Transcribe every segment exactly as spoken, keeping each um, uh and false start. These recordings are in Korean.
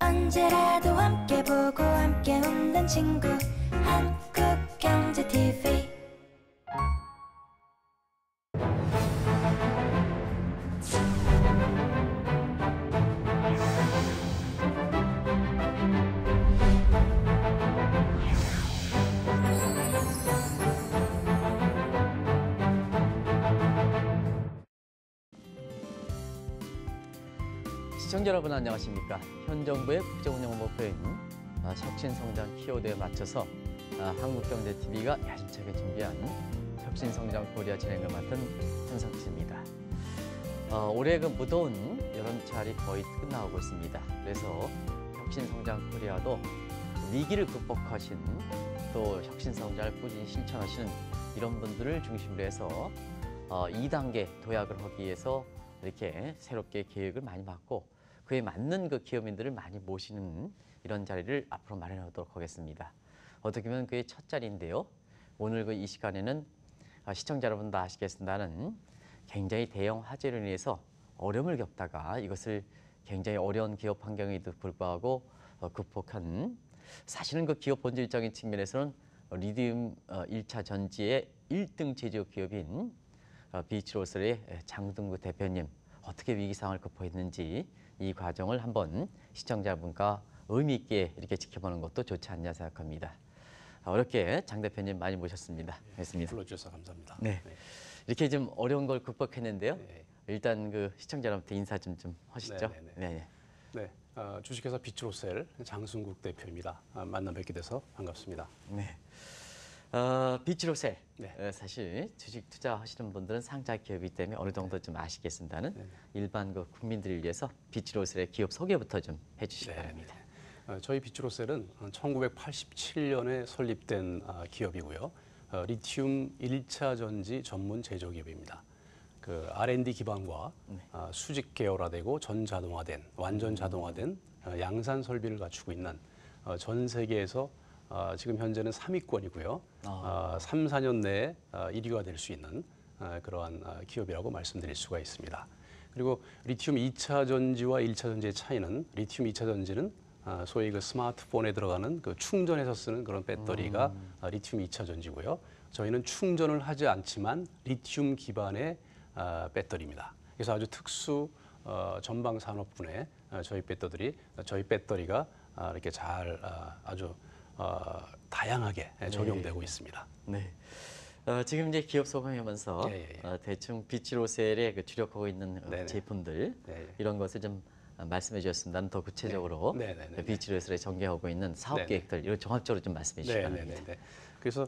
언제라도 함께 보고 함께 웃는 친구 한국경제티비. 시청자 여러분 안녕하십니까? 현 정부의 국정운영 목표인 혁신성장 키워드에 맞춰서 한국경제티비가 야심차게 준비한 혁신성장 코리아 진행을 맡은 현석수입니다. 어, 올해 그 무더운 여름철이 거의 끝나고 있습니다. 그래서 혁신성장 코리아도 위기를 극복하신 또 혁신성장을 꾸준히 실천하시는 이런 분들을 중심으로 해서 어, 이 단계 도약을 하기 위해서 이렇게 새롭게 계획을 많이 맡고 그에 맞는 그 기업인들을 많이 모시는 이런 자리를 앞으로 마련해 보도록 하겠습니다. 어떻게 보면 그의 첫 자리인데요. 오늘 그 이 시간에는 시청자 여러분도 아시겠습니다는 굉장히 대형 화재로 인해서 어려움을 겪다가 이것을 굉장히 어려운 기업 환경에도 불구하고 극복한, 사실은 그 기업 본질적인 측면에서는 리튬 일 차 전지의 일 등 제조업 기업인 비치로셀의 장동구 대표님, 어떻게 위기 상황을 극복했는지 이 과정을 한번 시청자분과 의미 있게 이렇게 지켜보는 것도 좋지 않냐 생각합니다. 어렵게 장 대표님 많이 모셨습니다. 반갑습니다. 불러주셔서 감사합니다. 네, 이렇게 좀 어려운 걸 극복했는데요. 네. 일단 그 시청자 여러분한테 인사 좀, 좀 하시죠. 네, 네, 네. 네, 어, 주식회사 비치로셀 장승국 대표입니다. 아, 만나 뵙게 돼서 반갑습니다. 네. 어, 비치로셀, 네. 어, 사실 주식 투자하시는 분들은 상장 기업이기 때문에 어느 정도 좀 아시겠습니다는 네. 일반 그 국민들을 위해서 비치로셀의 기업 소개부터 좀 해주시기 네, 바랍니다. 네. 어, 저희 비치로셀은 천구백팔십칠 년에 설립된 어, 기업이고요. 어, 리튬 일 차 전지 전문 제조기업입니다. 그 알 앤 디 기반과 네. 어, 수직 계열화되고 전자동화된, 완전 자동화된 어, 양산 설비를 갖추고 있는 어, 전 세계에서 어, 지금 현재는 삼 위권이고요. 아. 어, 삼, 사 년 내에 어, 일 위가 될 수 있는 어, 그러한 어, 기업이라고 말씀드릴 수가 있습니다. 그리고 리튬 이 차 전지와 일 차 전지의 차이는, 리튬 이 차 전지는 어, 소위 그 스마트폰에 들어가는 그 충전해서 쓰는 그런 배터리가 음. 어, 리튬 이 차 전지고요. 저희는 충전을 하지 않지만 리튬 기반의 어, 배터리입니다. 그래서 아주 특수 어, 전방 산업군에 어, 저희 배터리, 저희 배터리가 어, 이렇게 잘 어, 아주 어, 다양하게 적용되고 네. 있습니다. 네. 어, 지금 이제 기업 소개하면서 예, 예, 예. 어, 대충 비치로셀에 그 주력하고 있는 어, 네네. 제품들 네, 예. 이런 것을 좀 말씀해 주셨습니다. 더 구체적으로 네. 네, 네, 네. 비치로셀에 전개하고 있는 사업 네네. 계획들 이런 종합적으로 좀 말씀해 주시기 네, 바랍니다. 네, 네, 네. 그래서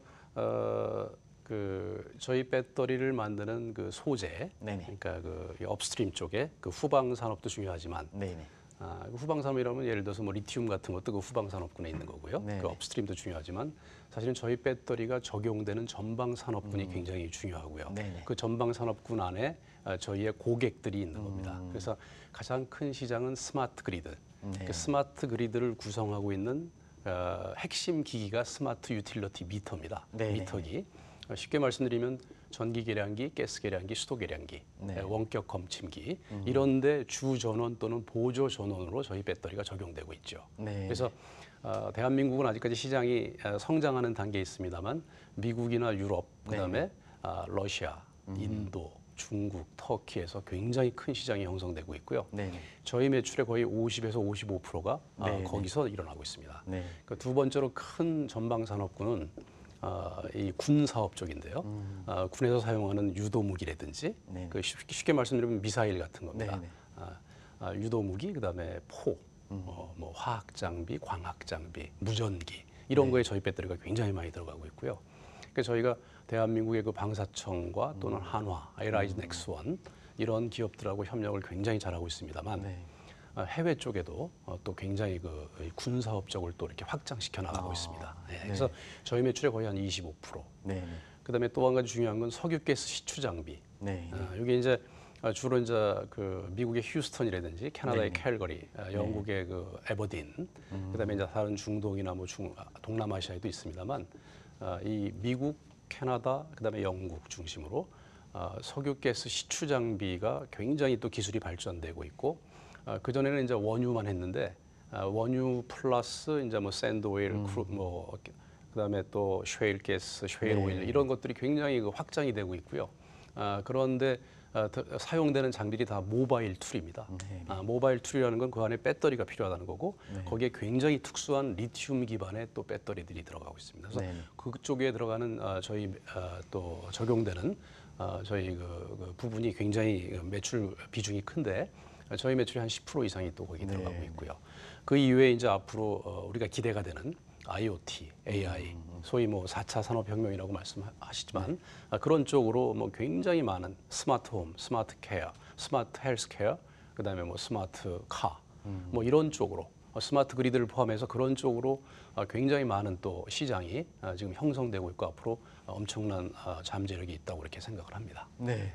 어, 그 저희 배터리를 만드는 그 소재, 네네. 그러니까 그 업스트림 쪽에 그 후방 산업도 중요하지만, 네네. 아, 그 후방 산업이라면 예를 들어서 뭐 리튬 같은 것도 그 후방 산업군에 있는 거고요. 네네. 그 업스트림도 중요하지만 사실은 저희 배터리가 적용되는 전방 산업군이 음. 굉장히 중요하고요. 네네. 그 전방 산업군 안에 아, 저희의 고객들이 있는 겁니다. 음. 그래서 가장 큰 시장은 스마트 그리드. 네. 그 스마트 그리드를 구성하고 있는 어, 핵심 기기가 스마트 유틸리티 미터입니다. 네네. 미터기. 어, 쉽게 말씀드리면 전기 계량기, 가스 계량기, 수도 계량기, 네. 원격 검침기 음. 이런데 주 전원 또는 보조 전원으로 저희 배터리가 적용되고 있죠. 네. 그래서 어, 대한민국은 아직까지 시장이 어, 성장하는 단계에 있습니다만 미국이나 유럽, 그다음에 네. 어, 러시아, 음. 인도, 중국, 터키에서 굉장히 큰 시장이 형성되고 있고요. 네네. 저희 매출의 거의 오십에서 오십오 퍼센트가 어, 네네. 거기서 일어나고 있습니다. 네. 그 두 번째로 큰 전방 산업군은 어, 이 군 사업 쪽인데요. 음. 어, 군에서 사용하는 유도 무기라든지, 네네. 그 쉽게, 쉽게 말씀드리면 미사일 같은 겁니다. 네네. 아, 아, 유도 무기, 그다음에 포, 음. 어, 뭐 화학 장비, 광학 장비, 무전기 이런 네. 거에 저희 배터리가 굉장히 많이 들어가고 있고요. 그래서 저희가 대한민국의 그 방사청과 또는 한화, 에라이즈 넥스원 이런 기업들하고 협력을 굉장히 잘하고 있습니다만. 네. 어, 해외 쪽에도 어, 또 굉장히 그 군 사업 쪽을 또 이렇게 확장시켜 나가고 아, 있습니다. 예, 네. 그래서 저희 매출의 거의 한 이십오 퍼센트. 네네. 그다음에 또 한 가지 중요한 건 석유가스 시추 장비. 네. 어, 이게 이제 어, 주로 이제 그 미국의 휴스턴이라든지 캐나다의 네. 캘거리, 어, 영국의 그 에버딘, 음. 그다음에 이제 다른 중동이나 뭐 중, 아, 동남아시아에도 있습니다만 어, 이 미국, 캐나다, 그다음에 영국 중심으로 어, 석유가스 시추 장비가 굉장히 또 기술이 발전되고 있고 어, 그 전에는 이제 원유만 했는데 아, 원유 플러스 이제 뭐 샌드 오일, 음. 크루, 뭐 그다음에 또 쉐일 가스, 쉐일 네. 오일 이런 것들이 굉장히 그 확장이 되고 있고요. 아, 그런데 아, 더, 사용되는 장비들이 다 모바일 툴입니다. 네. 아, 모바일 툴이라는 건 그 안에 배터리가 필요하다는 거고 네. 거기에 굉장히 특수한 리튬 기반의 또 배터리들이 들어가고 있습니다. 그래서 네. 그쪽에 들어가는 아, 저희 아, 또 적용되는 아, 저희 그, 그 부분이 굉장히 매출 비중이 큰데 아, 저희 매출이 한 십 퍼센트 이상이 또 거기 네. 들어가고 있고요. 그 이외에 이제 앞으로 어, 우리가 기대가 되는 아이오티, 에이아이, 음. 소위 뭐 사 차 산업혁명이라고 말씀하시지만 아, 그런 쪽으로 뭐 굉장히 많은 스마트 홈, 스마트 케어, 스마트 헬스케어, 그다음에 뭐 스마트 카, 음. 뭐 이런 쪽으로 어, 스마트 그리드를 포함해서 그런 쪽으로 어, 굉장히 많은 또 시장이 어, 지금 형성되고 있고 앞으로 어, 엄청난 어, 잠재력이 있다고 이렇게 생각을 합니다. 네.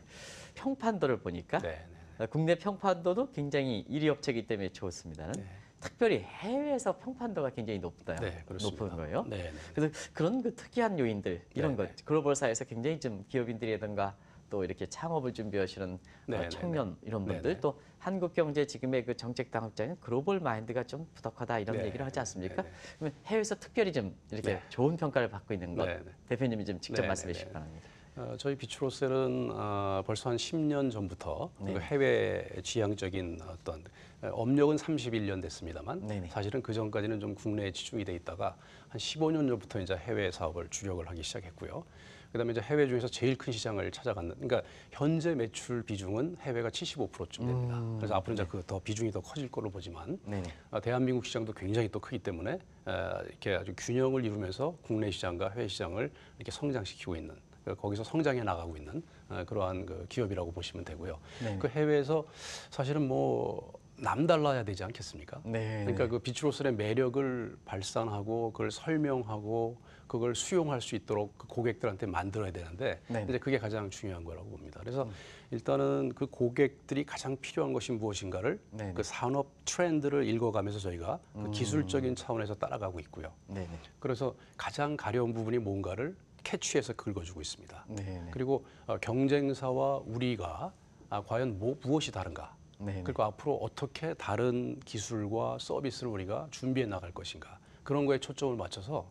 평판도를 보니까 네, 네. 어, 국내 평판도도 굉장히 일 위 업체이기 때문에 좋습니다는 네. 특별히 해외에서 평판도가 굉장히 높다, 네, 그렇습니다. 높은 거예요. 네, 네. 그래서 그런 그 특이한 요인들 이런 네, 것 글로벌사에서 굉장히 좀 기업인들이라든가 또 이렇게 창업을 준비하시는 네, 어, 네, 청년 이런 네, 분들 네. 또 한국 경제 지금의 그 정책 당국자는 글로벌 마인드가 좀 부족하다 이런 네, 얘기를 하지 않습니까? 네, 네. 그러면 해외에서 특별히 좀 이렇게 네. 좋은 평가를 받고 있는 것 네, 네. 대표님이 좀 직접 네, 말씀해 네, 주시기 네. 바랍니다. 어, 저희 비추로셀은 어, 벌써 한 십 년 전부터 네. 그 해외 지향적인 어떤 어, 업력은 삼십일 년 됐습니다만 네네. 사실은 그 전까지는 좀 국내에 집중이 돼 있다가 한 십오 년 전부터 이제 해외 사업을 주력을 하기 시작했고요. 그다음에 이제 해외 중에서 제일 큰 시장을 찾아갔는, 그러니까 현재 매출 비중은 해외가 칠십오 퍼센트쯤 됩니다. 음, 그래서 앞으로 이제 그 더 비중이 더 커질 걸로 보지만 네네. 아, 대한민국 시장도 굉장히 또 크기 때문에 아, 이렇게 아주 균형을 이루면서 국내 시장과 해외 시장을 이렇게 성장시키고 있는, 그러니까 거기서 성장해 나가고 있는 아, 그러한 그 기업이라고 보시면 되고요. 네네. 그 해외에서 사실은 뭐 남달라야 되지 않겠습니까? 네. 그러니까 그 비추로셀의 매력을 발산하고 그걸 설명하고 그걸 수용할 수 있도록 그 고객들한테 만들어야 되는데 네네. 이제 그게 가장 중요한 거라고 봅니다. 그래서 일단은 그 고객들이 가장 필요한 것이 무엇인가를 네네. 그 산업 트렌드를 읽어가면서 저희가 그 기술적인 차원에서 따라가고 있고요. 네네. 그래서 가장 가려운 부분이 뭔가를 캐치해서 긁어주고 있습니다. 네네. 그리고 어, 경쟁사와 우리가 아, 과연 뭐, 무엇이 다른가? 네네. 그리고 앞으로 어떻게 다른 기술과 서비스를 우리가 준비해 나갈 것인가? 그런 거에 초점을 맞춰서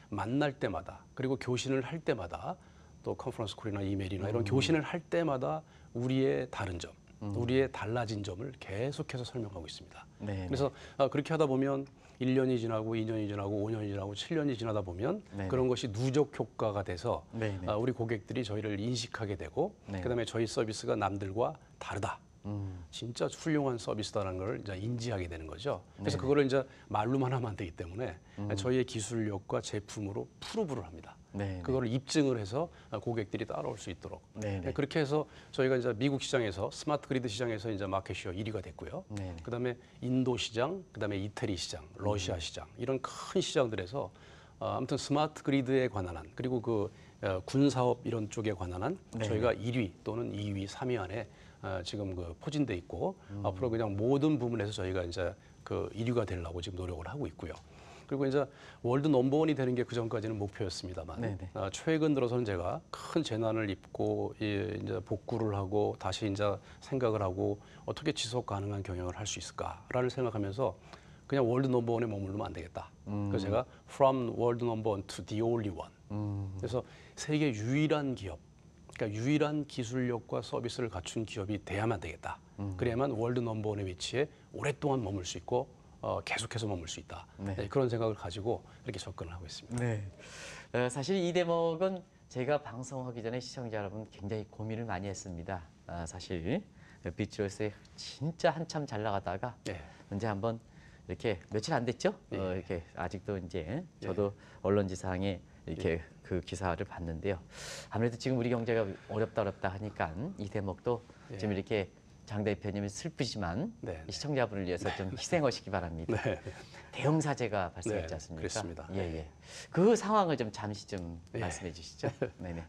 만날 때마다 그리고 교신을 할 때마다 또 컨퍼런스 콜이나 이메일이나 이런 교신을 할 때마다 우리의 다른 점, 우리의 달라진 점을 계속해서 설명하고 있습니다. 네네. 그래서 아, 그렇게 하다 보면 일 년이 지나고 이 년이 지나고 오 년이 지나고 칠 년이 지나다 보면 네네. 그런 것이 누적 효과가 돼서 네네. 아, 우리 고객들이 저희를 인식하게 되고 네네. 그다음에 저희 서비스가 남들과 다르다. 음. 진짜 훌륭한 서비스다라는 걸 이제 인지하게 되는 거죠. 그래서 네네. 그거를 이제 말로만 하면 안 되기 때문에 저희의 기술력과 제품으로 프루브를 합니다. 네네. 그거를 입증을 해서 고객들이 따라올 수 있도록. 네네. 그렇게 해서 저희가 이제 미국 시장에서 스마트 그리드 시장에서 이제 마켓시어 일 위가 됐고요. 네네. 그다음에 인도 시장, 그다음에 이태리 시장, 러시아 시장 이런 큰 시장들에서 어, 아무튼 스마트 그리드에 관한 한 그리고 그 어, 군사업 이런 쪽에 관한 한 네네. 저희가 일 위 또는 이 위, 삼 위 안에 어, 지금 그 포진돼 있고 앞으로 그냥 모든 부분에서 저희가 이제 그 일 위가 되려고 지금 노력을 하고 있고요. 그리고 이제 월드 넘버원이 되는 게 그 전까지는 목표였습니다만 네네. 어, 최근 들어서는 제가 큰 재난을 입고 이, 이제 복구를 하고 다시 이제 생각을 하고 어떻게 지속 가능한 경영을 할 수 있을까라를 생각하면서 그냥 월드 넘버원에 머무르면 안 되겠다. 음. 그래서 제가 from world number one to the only one. 음. 그래서 세계 유일한 기업, 그러니까 유일한 기술력과 서비스를 갖춘 기업이 돼야만 되겠다. 음. 그래야만 월드 넘버원의 위치에 오랫동안 머물 수 있고 어, 계속해서 머물 수 있다. 네. 네, 그런 생각을 가지고 이렇게 접근을 하고 있습니다. 네. 어, 사실 이 대목은 제가 방송하기 전에 시청자 여러분 굉장히 고민을 많이 했습니다. 아, 사실 비추로스에 진짜 한참 잘 나가다가 네. 언제 한번 이렇게 며칠 안 됐죠? 예. 어, 이렇게 아직도 이제 저도 언론지상에 이렇게 예. 그 기사를 봤는데요. 아무래도 지금 우리 경제가 어렵다 어렵다 하니까 이 대목도 예. 좀 이렇게 장 대표님이 슬프지만 네, 네. 이 시청자분을 위해서 좀 희생하시기 바랍니다. 네. 대형 사재가 발생했지 네, 않습니까? 그렇습니다. 예, 예. 그 상황을 좀 잠시 좀 예. 말씀해 주시죠. 네네.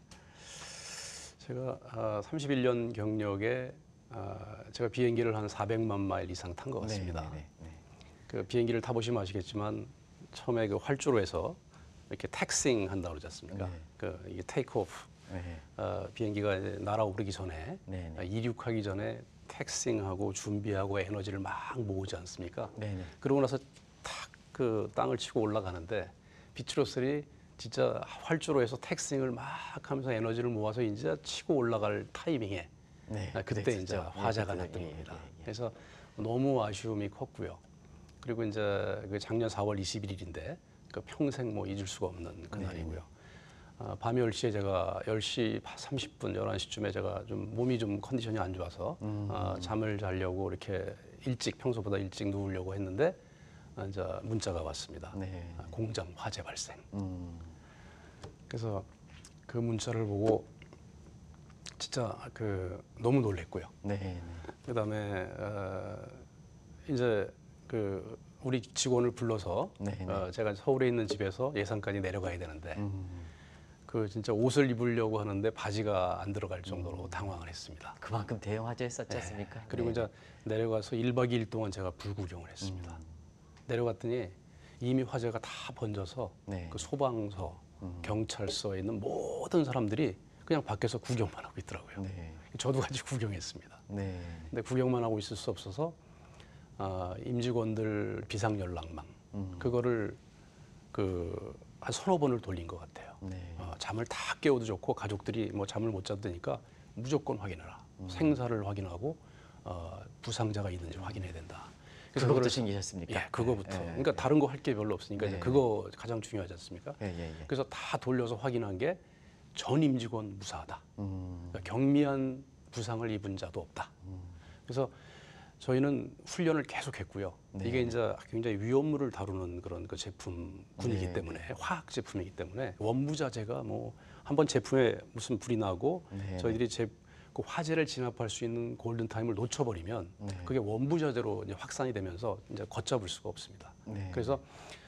제가 아, 삼십일 년 경력에 아, 제가 비행기를 한 사백만 마일 이상 탄 것 같습니다. 네, 네, 네. 그 비행기를 타보시면 아시겠지만 처음에 그 활주로 에서 이렇게 택싱 한다고 그러지 않습니까? 네. 그 이게 테이크 오프 네. 네. 어, 비행기가 이제 날아오르기 전에 네, 네. 아, 이륙하기 전에 택싱하고 준비하고 에너지를 막 모으지 않습니까? 네, 네. 그러고 나서 그 땅을 치고 올라가는데 비트로셀이 진짜 활주로 해서 텍스팅을 막 하면서 에너지를 모아서 이제 치고 올라갈 타이밍에 네, 아, 그때 그랬었죠. 이제 예, 화재가 그때, 났던 예, 겁니다. 예, 예. 그래서 너무 아쉬움이 컸고요. 그리고 이제 그 작년 사월 이십일일인데 그 평생 뭐 잊을 수가 없는 그날이고요. 아, 밤 열 시에 제가 열 시 삼십 분, 열한 시쯤에 제가 좀 몸이 좀 컨디션이 안 좋아서 음. 아, 잠을 자려고 이렇게 일찍 평소보다 일찍 누우려고 했는데 아, 이제 문자가 왔습니다. 네. 아, 공장 화재 발생. 음. 그래서 그 문자를 보고 진짜 그 너무 놀랬고요. 네. 네. 그다음에 어, 이제 그 우리 직원을 불러서 네, 네. 어, 제가 서울에 있는 집에서 예산까지 내려가야 되는데 음. 그 진짜 옷을 입으려고 하는데 바지가 안 들어갈 정도로 당황을 했습니다. 그만큼 대형 화제였었지 네. 않습니까? 그리고 네. 이제 내려가서 일 박 이 일 동안 제가 불구경을 했습니다. 음. 내려갔더니 이미 화재가 다 번져서 네. 그 소방서, 음. 경찰서에 있는 모든 사람들이 그냥 밖에서 구경만 하고 있더라고요. 네. 저도 같이 구경했습니다. 네. 근데 구경만 하고 있을 수 없어서 아, 임직원들 비상연락망 음. 그거를 그 한 서너 번을 돌린 것 같아요. 네. 어, 잠을 다 깨워도 좋고 가족들이 뭐 잠을 못 자도 되니까 무조건 확인해라. 음. 생사를 확인하고 어, 부상자가 있는지 확인해야 된다. 그것도 그거를- 챙기셨습니까? 예, 그거부터. 네. 그러니까 다른 거 할 게 별로 없으니까 네. 이제 그거 가장 중요하지 않습니까? 예, 예, 예. 그래서 다 돌려서 확인한 게 전 임직원 무사하다. 음. 그러니까 경미한 부상을 입은 자도 없다. 그래서 저희는 훈련을 계속했고요. 네. 이게 이제 굉장히 위험물을 다루는 그런 그 제품군이기 네. 때문에 화학 제품이기 때문에 원부자재가 뭐 한번 제품에 무슨 불이 나고 네. 저희들이 제, 그 화재를 진압할 수 있는 골든 타임을 놓쳐버리면 네. 그게 원부자재로 이제 확산이 되면서 이제 걷잡을 수가 없습니다. 네. 그래서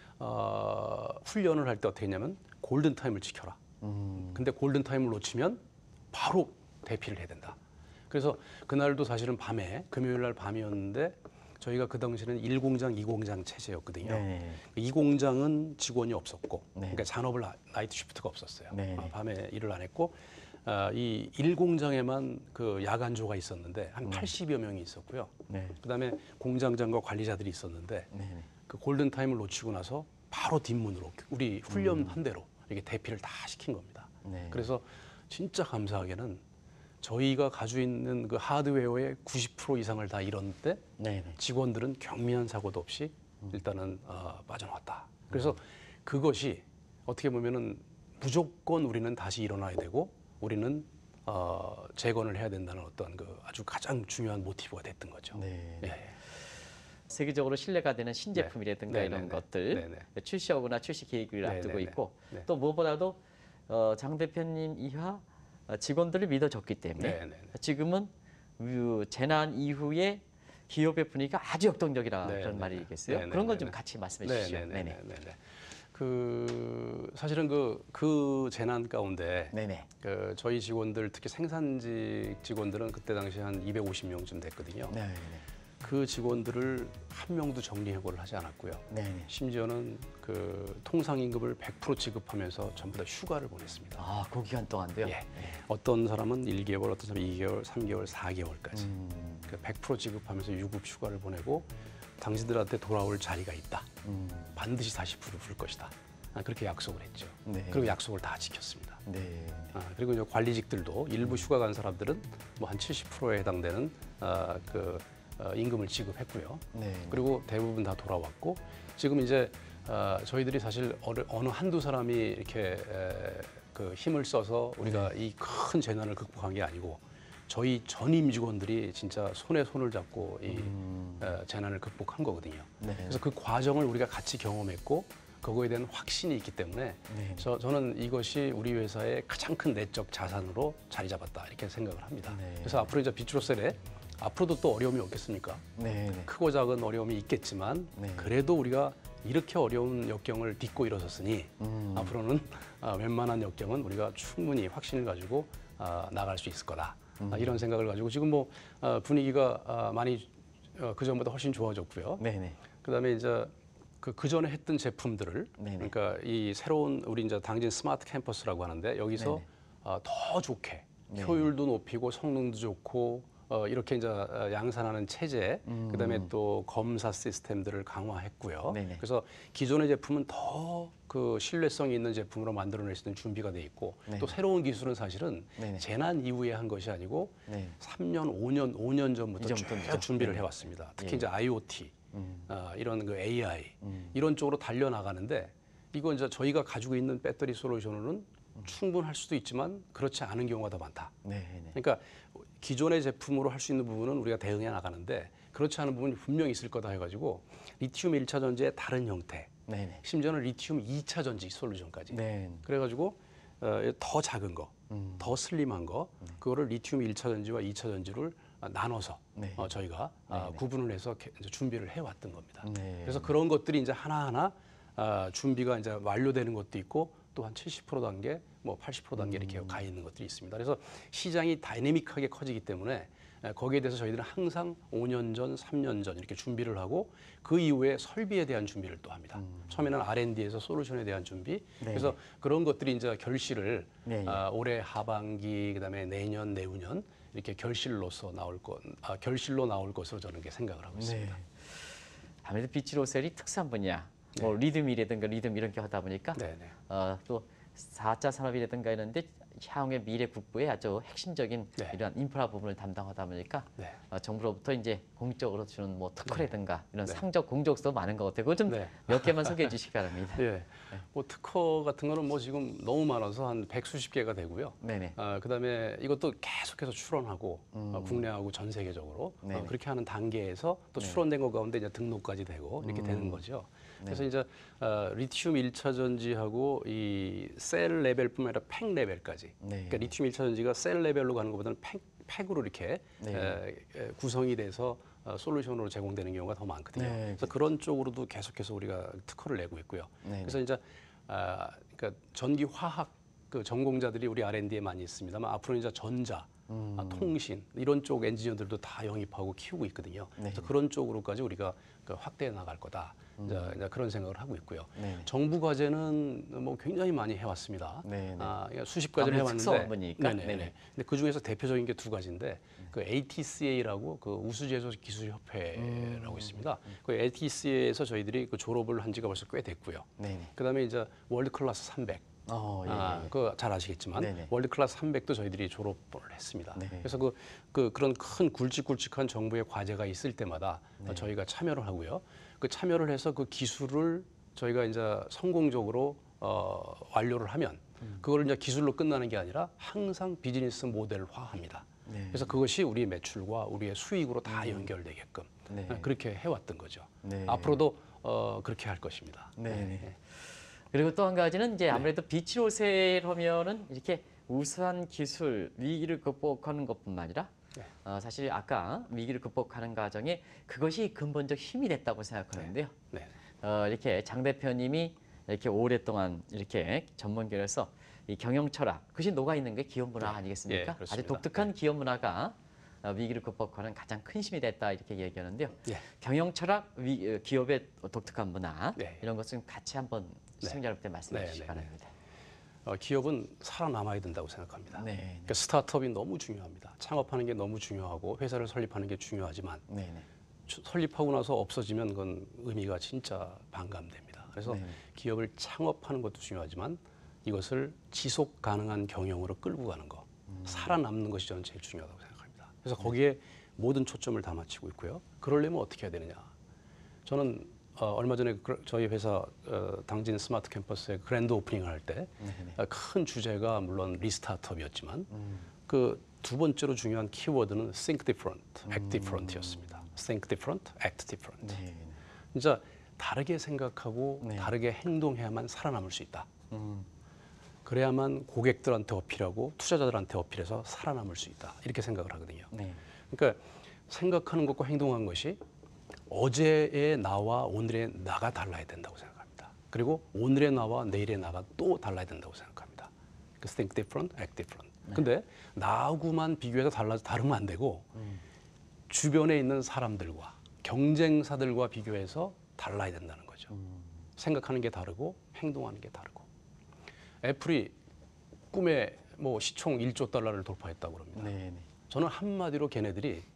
어, 훈련을 할 때 어떻게 했냐면 골든 타임을 지켜라. 음. 근데 골든 타임을 놓치면 바로 대피를 해야 된다. 그래서 그날도 사실은 밤에 금요일 날 밤이었는데 저희가 그 당시에는 일 공장, 이 공장 체제였거든요. 네. 이 공장은 직원이 없었고, 네. 그러니까 잔업을 나- 나이트 쉬프트가 없었어요. 네. 아, 밤에 일을 안 했고, 아, 이 일 공장에만 그 야간조가 있었는데 한 팔십여 명이 있었고요. 네. 그다음에 공장장과 관리자들이 있었는데 네. 네. 그 골든 타임을 놓치고 나서 바로 뒷문으로 우리 음. 훈련 한 대로 이렇게 대피를 다 시킨 겁니다. 네. 그래서 진짜 감사하게는 저희가 가지고 있는 그 하드웨어의 구십 퍼센트 이상을 다 잃었는데 네. 네. 직원들은 경미한 사고도 없이 일단은 어, 빠져나왔다. 그래서 그것이 어떻게 보면은 무조건 우리는 다시 일어나야 되고 우리는 어, 재건을 해야 된다는 어떤 그 아주 가장 중요한 모티브가 됐던 거죠. 네. 예, 예. 세계적으로 신뢰가 되는 신제품이라든가 네. 이런 네, 네, 것들 네, 네. 출시하거나 출시 계획을 네, 앞두고 네, 네. 있고 네. 또 무엇보다도 어, 장 대표님 이하 어, 직원들을 믿어줬기 때문에 네, 네, 네. 지금은 유- 재난 이후에 기업의 분위기가 아주 역동적이라 네, 그런 네, 말이겠어요. 네, 네, 그런 건 네, 좀 네. 같이 말씀해 주시죠. 네네네. 네네. 네네. 그 사실은 그, 그 재난 가운데 네네. 그 저희 직원들 특히 생산직 직원들은 그때 당시 한 이백오십 명쯤 됐거든요. 네네. 그 직원들을 한 명도 정리해고를 하지 않았고요. 네네. 심지어는 그 통상임금을 백 퍼센트 지급하면서 전부 다 휴가를 보냈습니다. 아, 그 기간 동안도요? 예. 어떤 사람은 일 개월, 어떤 사람은 이 개월, 삼 개월, 사 개월까지 음, 그 백 퍼센트 지급하면서 유급 휴가를 보내고 당신들한테 돌아올 자리가 있다. 음, 반드시 다시 불을 불 것이다. 아, 그렇게 약속을 했죠. 네. 그리고 약속을 다 지켰습니다. 네. 아, 그리고 이제 관리직들도 일부 휴가 간 사람들은 뭐 한 칠십 퍼센트에 해당되는 아, 그 어, 임금을 지급했고요. 네. 그리고 대부분 다 돌아왔고 지금 이제 아, 저희들이 사실 어느, 어느 한두 사람이 이렇게 에, 그 힘을 써서 우리가 이 큰 재난을 극복한 게 아니고 저희 전임 직원들이 진짜 손에 손을 잡고 이 음. 에, 재난을 극복한 거거든요. 네. 그래서 그 과정을 우리가 같이 경험했고 그거에 대한 확신이 있기 때문에 네. 저, 저는 이것이 우리 회사의 가장 큰 내적 자산으로 자리 잡았다 이렇게 생각을 합니다. 네. 그래서 앞으로 이제 비트로셀에 앞으로도 또 어려움이 없겠습니까? 네. 네. 크고 작은 어려움이 있겠지만 네. 그래도 우리가 이렇게 어려운 역경을 딛고 일어섰으니 음. 앞으로는 아, 웬만한 역경은 우리가 충분히 확신을 가지고 아, 나갈 수 있을 거다. 음. 아, 이런 생각을 가지고 지금 뭐 아, 분위기가 아, 많이 어, 그 전보다 훨씬 좋아졌고요. 네네. 그다음에 이제 그, 그 전에 했던 제품들을 네네. 그러니까 이 새로운 우리 이제 당진 스마트 캠퍼스라고 하는데 여기서 네네. 어, 더 좋게 네. 효율도 높이고 성능도 좋고 어, 이렇게 이제 양산하는 체제, 음. 그다음에 또 검사 시스템들을 강화했고요. 네네. 그래서 기존의 제품은 더 그 신뢰성이 있는 제품으로 만들어낼 수 있는 준비가 돼 있고 네네. 또 새로운 기술은 사실은 네네. 재난 이후에 한 것이 아니고 네. 삼 년, 오 년, 오 년 전부터 이전부터 쭉 그죠? 준비를 네네. 해왔습니다. 특히 예. 이제 아이오티, 음. 어, 이런 그 에이아이 음. 이런 쪽으로 달려 나가는데 이거 이제 저희가 가지고 있는 배터리 솔루션으로는 충분할 수도 있지만 그렇지 않은 경우가 더 많다. 네. 네. 그러니까 기존의 제품으로 할 수 있는 부분은 우리가 대응해 나가는데 그렇지 않은 부분이 분명히 있을 거다 해가지고 리튬 일 차 전지의 다른 형태, 네네. 심지어는 리튬 이 차 전지 솔루션까지. 네. 그래가지고 어, 더 작은 거, 음. 더 슬림한 거, 그거를 리튬 일 차 전지와 이 차 전지를 나눠서 네. 어, 저희가 아, 네네. 구분을 해서 개- 이제 준비를 해왔던 겁니다. 네. 그래서 그런 것들이 이제 하나하나 아, 준비가 이제 완료되는 것도 있고 또 한 칠십 퍼센트 단계, 뭐 팔십 퍼센트 단계 이렇게 가 있는 것들이 있습니다. 그래서 시장이 다이내믹하게 커지기 때문에 에, 거기에 대해서 저희들은 항상 오 년 전, 삼 년 전 이렇게 준비를 하고 그 이후에 설비에 대한 준비를 또 합니다. 처음에는 알 앤 디에서 솔루션에 대한 준비. 네. 그래서 그런 것들이 이제 결실을 네, 예. 아, 올해 하반기 그다음에 내년, 내후년 이렇게 결실로서 나올 것, 아, 결실로 나올 것으로 저는 이렇게 생각을 하고 있습니다. 네. 아무래도 비치로셀이 특수한 분야, 뭐 리듬이라든가 리듬 이런 게 하다 보니까 네, 네. 어, 또 사 차 산업이라든가 이런데 향후의 미래 국부의 아주 핵심적인 네. 이러한 인프라 부분을 담당하다 보니까 네. 어, 정부로부터 이제 공적으로 주는 뭐 특허라든가 이런 네. 상적 공적도 많은 것 같아요. 그거 좀 네. 몇 개만 소개해 주시기 바랍니다. 예, 뭐 특허 같은 거는 뭐 지금 너무 많아서 한 백수십 개가 되고요. 네네. 아, 그다음에 이것도 계속해서 출원하고 어, 국내하고 전 세계적으로 어, 네네. 그렇게 하는 단계에서 또 네. 출원된 것 가운데 이제 등록까지 되고 이렇게 되는 거죠. 그래서 이제 어, 리튬 일 차 전지하고 이 셀 레벨뿐만 아니라 팩 레벨까지. 네. 그러니까 리튬 일 차 전지가 셀 레벨로 가는 것보다는 팩, 팩으로 이렇게 네. 에, 에, 구성이 돼서 어, 솔루션으로 제공되는 경우가 더 많거든요. 네. 그래서 그런 쪽으로도 계속해서 우리가 특허를 내고 있고요. 네. 그래서 이제 아, 그러니까 전기 화학 그 전공자들이 우리 알 앤 디에 많이 있습니다만 앞으로 이제 전자, 음. 아, 통신 이런 쪽 엔지니어들도 다 영입하고 키우고 있거든요. 네. 그래서 그런 쪽으로까지 우리가 그 확대해 나갈 거다. 이제, 이제 그런 생각을 하고 있고요. 음. 네. 정부 과제는 뭐 굉장히 많이 해왔습니다. 네, 네. 아, 그러니까 수십 가지를 아무래도 해왔는데, 특수업무니까. 네네. 네네. 근데 그 중에서 대표적인 게 두 가지인데, 그 에이 티 씨 에이라고 그 우수제조 기술협회라고 음. 있습니다. 그 에이 티 씨 에이에서 저희들이 그 졸업을 한 지가 벌써 꽤 됐고요. 네네. 그다음에 이제 월드 클래스 삼백. 어, 예, 아, 예. 그거 잘 아시겠지만 네네. 월드 클래스 삼백도 저희들이 졸업을 했습니다. 네. 그래서 그, 그 그런 큰 굵직굵직한 정부의 과제가 있을 때마다 네. 저희가 참여를 하고요. 그 참여를 해서 그 기술을 저희가 이제 성공적으로 어, 완료를 하면 음. 그걸 이제 기술로 끝나는 게 아니라 항상 비즈니스 모델화합니다. 네. 그래서 그것이 우리의 매출과 우리의 수익으로 다 연결되게끔 네. 그렇게 해왔던 거죠. 네. 앞으로도 어, 그렇게 할 것입니다. 네. 그리고 또 한 가지는 이제 아무래도 비치로셀 하면은 이렇게 우수한 기술 위기를 극복하는 것뿐만 아니라 네. 어, 사실 아까 위기를 극복하는 과정에 그것이 근본적 힘이 됐다고 생각하는데요. 네. 어, 이렇게 장 대표님이 이렇게 오랫동안 이렇게 전문계에서 이 경영 철학, 그것이 녹아 있는 게 기업 문화 네. 아니겠습니까? 예, 아주 그렇습니다. 독특한 기업 문화가 어, 위기를 극복하는 가장 큰 힘이 됐다 이렇게 얘기하는데요. 예. 경영 철학, 위, 어, 기업의 독특한 문화 네. 이런 것은 같이 한번 시청자 여러분께 말씀해 네, 주시기 네, 바랍니다. 어, 기업은 살아남아야 된다고 생각합니다. 네, 네. 그러니까 스타트업이 너무 중요합니다. 창업하는 게 너무 중요하고 회사를 설립하는 게 중요하지만 네, 네. 주- 설립하고 나서 없어지면 그건 의미가 진짜 반감됩니다. 그래서 네. 기업을 창업하는 것도 중요하지만 이것을 지속 가능한 경영으로 끌고 가는 거, 음. 살아남는 것이 저는 제일 중요하다고 생각합니다. 그래서 거기에 모든 초점을 다 맞추고 있고요. 그러려면 어떻게 해야 되느냐? 저는 어, 얼마 전에 그, 저희 회사 어, 당진 스마트 캠퍼스의 그랜드 오프닝을 할 때 큰 주제가 물론 리스타트업이었지만 그 두 번째로 중요한 키워드는 think different, act different이었습니다. think different, act different. 네, 네. 진짜 다르게 생각하고 네. 다르게 행동해야만 살아남을 수 있다. 음, 그래야만 고객들한테 어필하고 투자자들한테 어필해서 살아남을 수 있다. 이렇게 생각을 하거든요. 네. 그러니까 생각하는 것과 행동하는 것이 어제의 나와 오늘의 나가 달라야 된다고 생각합니다. 그리고 오늘의 나와 내일의 나가 또 달라야 된다고 생각합니다. 그 think different, act different. 근데 나하고만 비교해서 달라 다르면 안 되고 주변에 있는 사람들과 경쟁사들과 비교해서 달라야 된다는 거죠. 생각하는 게 다르고 행동하는 게 다르고. 애플이 꿈에 뭐 시총 일조 달러를 돌파했다고 그럽니다. 네, 네. 저는 한마디로 걔네들이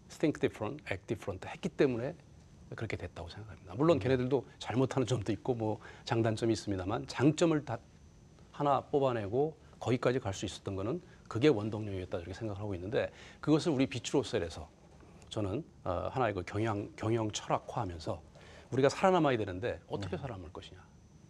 think different, act different 했기 때문에 그렇게 됐다고 생각합니다. 물론 걔네들도 잘못하는 점도 있고 뭐 장단점이 있습니다만 장점을 다 하나 뽑아내고 거기까지 갈 수 있었던 거는 그게 원동력이었다 이렇게 생각을 하고 있는데 그것을 우리 비추로셀에서 저는 어, 하나의 그 경영 경영 철학화하면서 우리가 살아남아야 되는데 어떻게 네. 살아남을 것이냐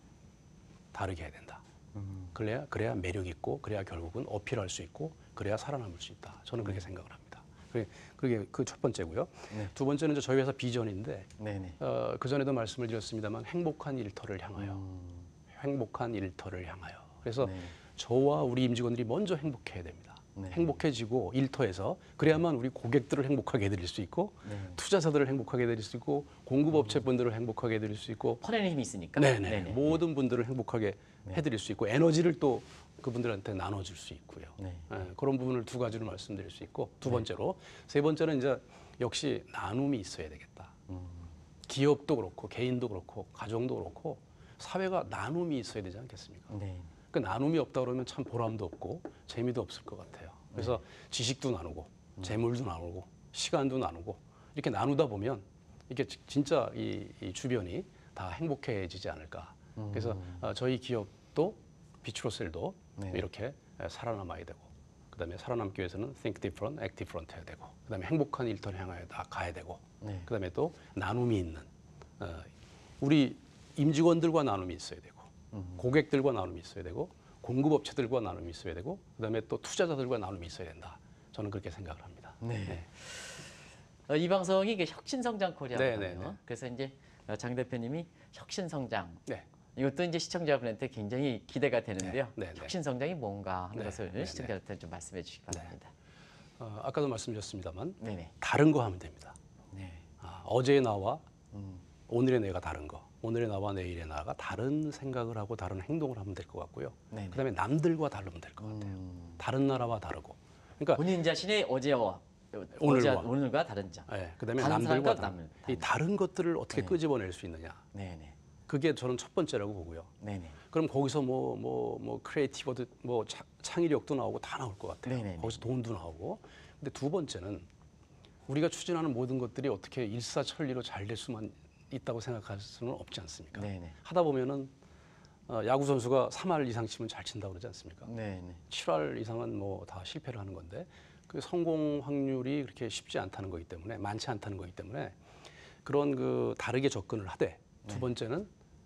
다르게 해야 된다. 그래야 그래야 매력 있고 그래야 결국은 어필할 수 있고 그래야 살아남을 수 있다. 저는 그렇게 생각을 합니다. 그게 그게 그 첫 번째고요. 네. 두 번째는 이제 저희 회사 비전인데 네네. 어, 그 전에도 말씀을 드렸습니다만 행복한 일터를 향하여 음. 행복한 일터를 향하여. 그래서 네. 저와 우리 임직원들이 먼저 행복해야 됩니다. 네. 행복해지고 일터에서 그래야만 우리 고객들을 행복하게 해드릴 수 있고 네. 투자자들을 행복하게 해드릴 수 있고 공급업체분들을 행복하게 해드릴 수 있고 퍼내는 힘이 있으니까. 네네. 네네. 모든 분들을 행복하게 해드릴 수 있고 에너지를 또 그분들한테 나눠줄 수 있고요. 네. 예, 그런 부분을 두 가지로 말씀드릴 수 있고 두 번째로 세 번째는 이제 역시 나눔이 있어야 되겠다. 음. 기업도 그렇고 개인도 그렇고 가정도 그렇고 사회가 나눔이 있어야 되지 않겠습니까? 네. 그 나눔이 없다 그러면 참 보람도 없고 재미도 없을 것 같아요. 그래서 지식도 나누고 재물도 나누고 시간도 나누고 이렇게 나누다 보면 이게 지- 진짜 이, 이 주변이 다 행복해지지 않을까. 그래서 어, 저희 기업도 비추로셀도 네. 이렇게 에, 살아남아야 되고 그다음에 살아남기 위해서는 think different, act different 해야 되고 그다음에 행복한 일터를 향하여 다 가야 되고 네. 그다음에 또 나눔이 있는 어, 우리 임직원들과 나눔이 있어야 되고 고객들과 나눔이 있어야 되고 공급업체들과 나눔이 있어야 되고 그다음에 또 투자자들과 나눔이 있어야 된다. 저는 그렇게 생각을 합니다. 네. 어, 이 방송이 이게 혁신성장 코리아거든요. 네, 네, 네. 그래서 이제 어, 장 대표님이 혁신성장 네. 이것도 이제 시청자분한테 굉장히 기대가 되는데요. 네, 네, 네. 혁신성장이 뭔가 하는 네, 것을 네, 네. 시청자한테 좀 말씀해 주시기 바랍니다. 어, 아까도 말씀드렸습니다만 네네. 다른 거 하면 됩니다. 네. 아, 어제의 나와 음. 오늘의 내가 다른 거, 오늘의 나와 내일의 나가 다른 생각을 하고 다른 행동을 하면 될 것 같고요. 네네. 그다음에 남들과 다르면 될 것 같아요. 음. 다른 나라와 다르고. 그러니까 본인 자신의 어제와 오늘과. 어제, 오늘과 다른 점. 예, 그다음에 다른 남들과 사람과 다른, 남을- 이 다른 것들을 어떻게 네. 끄집어낼 수 있느냐. 네네. 그게 저는 첫 번째라고 보고요. 네네. 그럼 거기서 뭐 뭐 뭐 크리에이티브도 뭐 차- 창의력도 나오고 다 나올 것 같아요. 네네네. 거기서 돈도 나오고. 근데 두 번째는 우리가 추진하는 모든 것들이 어떻게 일사천리로 잘 될 수만 있다고 생각할 수는 없지 않습니까? 네네. 하다 보면은 어, 야구 선수가 삼 할 이상 치면 잘 친다고 그러지 않습니까? 네네. 칠 할 이상은 뭐 다 실패를 하는 건데 그 성공 확률이 그렇게 쉽지 않다는 거기 때문에 많지 않다는 거기 때문에 그런 그 다르게 접근을 하되 두 번째는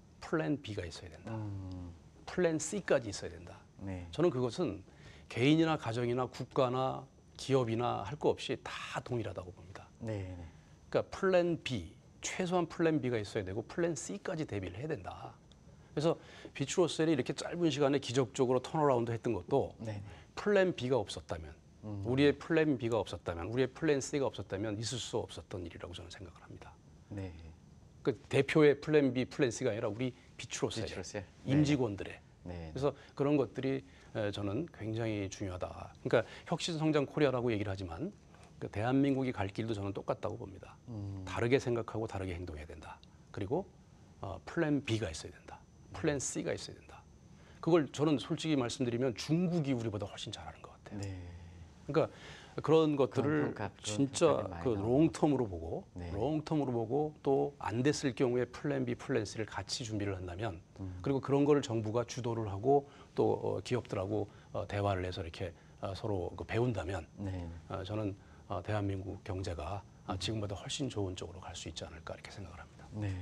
플랜 B가 있어야 된다. 음. 플랜 C까지 있어야 된다. 네. 저는 그것은 개인이나 가정이나 국가나 기업이나 할 거 없이 다 동일하다고 봅니다. 네네. 그러니까 플랜 B, 최소한 플랜 B가 있어야 되고 플랜 C까지 대비를 해야 된다. 그래서 비추로셀이 이렇게 짧은 시간에 기적적으로 턴어라운드 했던 것도 네네. 플랜 B가 없었다면 우리의 플랜 B가 없었다면 우리의 플랜 C가 없었다면 있을 수 없었던 일이라고 저는 생각을 합니다. 네. 그 대표의 플랜 B, 플랜 C가 아니라 우리 비추로셀, 비추로셀. 네. 임직원들의 네. 그래서 그런 것들이 에, 저는 굉장히 중요하다. 그러니까 혁신성장 코리아라고 얘기를 하지만 그 대한민국이 갈 길도 저는 똑같다고 봅니다. 음. 다르게 생각하고 다르게 행동해야 된다. 그리고 어, 플랜 B가 있어야 된다. 플랜 C가 있어야 된다. 그걸 저는 솔직히 말씀드리면 중국이 우리보다 훨씬 잘하는 것 같아요. 네. 그러니까 그런 것들을 그런 평가, 그런 진짜 평가들이 많이 그 나오고. 롱텀으로 보고 네. 롱텀으로 보고 또 안 됐을 경우에 플랜 B, 플랜 C를 같이 준비를 한다면 음. 그리고 그런 거를 정부가 주도를 하고 또 어, 기업들하고 어, 대화를 해서 이렇게 어, 서로 그 배운다면 네. 어, 저는 어, 대한민국 경제가 어, 지금보다 훨씬 좋은 쪽으로 갈 수 있지 않을까 이렇게 생각을 합니다. 네.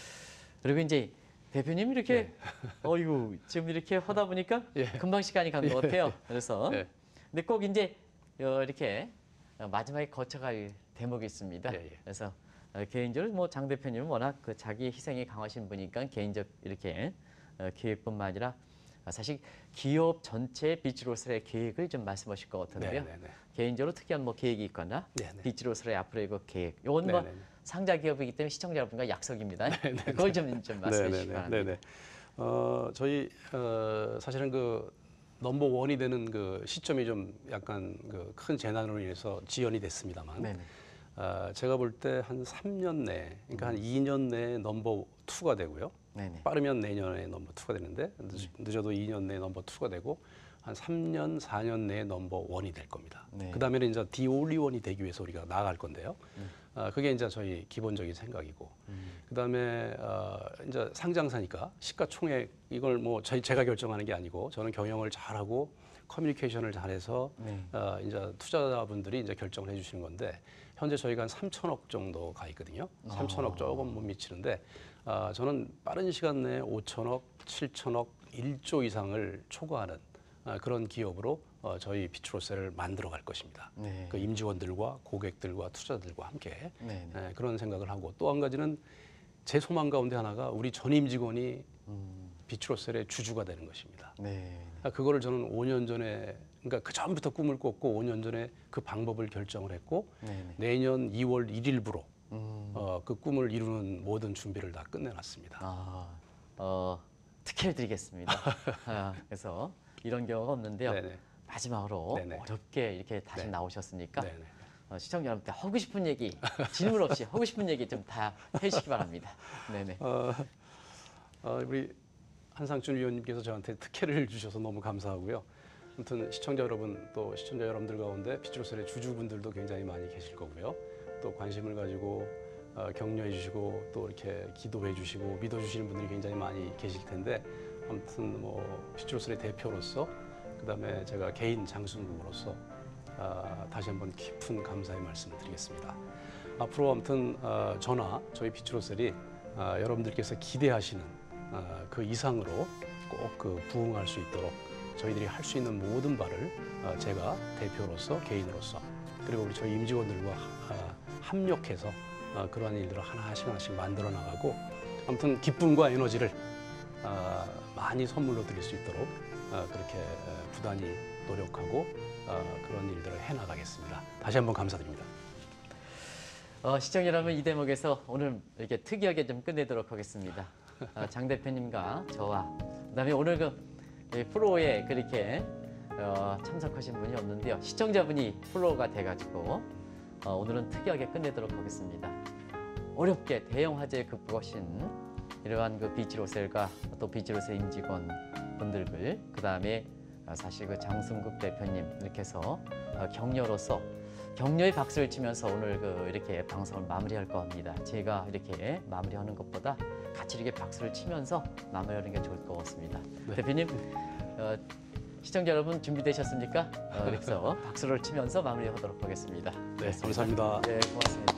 그리고 이제 대표님 이렇게 어이구 지금 이렇게 하다 보니까 예. 금방 시간이 간 것 같아요. 그래서 예. 근데 꼭 이제 어, 이렇게 어, 마지막에 거쳐갈 대목이 있습니다. 예, 예. 그래서 어, 개인적으로 뭐 장 대표님은 워낙 그 자기 희생이 강하신 분이니까 개인적 이렇게 어, 계획뿐만 아니라 아, 사실 기업 전체 비치로스의 계획을 좀 말씀하실 것 같은데요. 네, 네, 네. 개인적으로 특이한 뭐 계획이 있거나 네, 네. 비치로스의 앞으로의 그 계획. 이건 네, 뭐 네, 네. 상자 기업이기 때문에 시청자 여러분과 약속입니다. 그걸 좀, 좀 말씀해 주시기 바랍니다. 네네. 어, 저희 어, 사실은 그 넘버 원이 되는 그 시점이 좀 약간 그 큰 재난으로 인해서 지연이 됐습니다만, 네네. 어, 제가 볼 때 한 삼 년 내, 그러니까 한 이 년 내에 넘버 투가 되고요. 네네. 빠르면 내년에 넘버 투가 되는데 늦, 늦어도 이 년 내에 넘버 투가 되고 한 삼 년, 사 년 내에 넘버 원이 될 겁니다. 네. 그 다음에는 이제 디 올리 원이 되기 위해서 우리가 나아갈 건데요. 음. 아, 그게 이제 저희 기본적인 생각이고, 음. 그 다음에 어, 이제 상장사니까 시가총액 이걸 뭐 저희 제가 결정하는 게 아니고 저는 경영을 잘하고 커뮤니케이션을 잘해서 네. 어, 이제 투자자분들이 이제 결정을 해주시는 건데 현재 저희가 한 삼천억 정도 가 있거든요. 삼천억 조금 못 미치는데 어, 저는 빠른 시간 내에 오천억, 칠천억, 일조 이상을 초과하는 어, 그런 기업으로 어, 저희 비추로셀을 만들어 갈 것입니다. 네. 그 임직원들과 고객들과 투자들과 함께 네. 네. 예, 그런 생각을 하고 또 한 가지는 제 소망 가운데 하나가 우리 전임 직원이 음. 비추로셀의 주주가 되는 것입니다. 네. 아, 그거를 저는 오 년 전에 그러니까 그 전부터 꿈을 꿨고 오 년 전에 그 방법을 결정을 했고 네. 네. 내년 이월 일일부로 음. 어, 그 꿈을 이루는 모든 준비를 다 끝내놨습니다. 아, 어, 특혜를 드리겠습니다. 아, 그래서 이런 경우가 없는데요. 네네. 마지막으로 네네. 어렵게 이렇게 다시 네. 나오셨으니까 네네. 어, 시청자 여러분께 하고 싶은 얘기, 질문 없이 하고 싶은 얘기 좀 다 해주시기 바랍니다. 네네. 어, 어, 우리 한상준 위원님께서 저한테 특혜를 주셔서 너무 감사하고요. 아무튼 시청자 여러분 또 시청자 여러분들 가운데 비추로셀의 주주분들도 굉장히 많이 계실 거고요. 또 관심을 가지고 어, 격려해 주시고 또 이렇게 기도해 주시고 믿어 주시는 분들이 굉장히 많이 계실 텐데 아무튼 뭐 비추로셀의 대표로서 그다음에 제가 개인 장순국으로서 아, 다시 한번 깊은 감사의 말씀을 드리겠습니다. 앞으로 아무튼 어, 저나 저희 비추로셀이 아, 여러분들께서 기대하시는 아, 그 이상으로 꼭 그 부응할 수 있도록 저희들이 할 수 있는 모든 바를 어, 제가 대표로서 개인으로서 그리고 우리 저희 임직원들과 아, 합력해서 어, 그러한 일들을 하나씩 하나씩 만들어 나가고 아무튼 기쁨과 에너지를 아, 많이 선물로 드릴 수 있도록 아, 그렇게 에, 부단히 노력하고 아, 그런 일들을 해나가겠습니다. 다시 한번 감사드립니다. 어, 시청자 여러분 이 대목에서 오늘 이렇게 특이하게 좀 끝내도록 하겠습니다. 어, 장 대표님과 저와 그다음에 오늘 그 이 프로에 그렇게 어, 참석하신 분이 없는데요. 시청자분이 프로가 돼가지고 어, 오늘은 특이하게 끝내도록 하겠습니다. 어렵게 대형 화재에 극복하신 이러한 그 비치로셀과 또 비치로셀 임직원 분들을 그 다음에 사실 그 장승국 대표님 이렇게 해서 어, 격려로서 격려의 박수를 치면서 오늘 그 이렇게 방송을 마무리할 겁니다. 제가 이렇게 마무리하는 것보다 같이 이렇게 박수를 치면서 마무리하는 게 좋을 것 같습니다. 네. 대표님, 어, 시청자 여러분 준비되셨습니까? 어, 그래서 박수를 치면서 마무리하도록 하겠습니다. 네, 감사합니다. 네, 고맙습니다.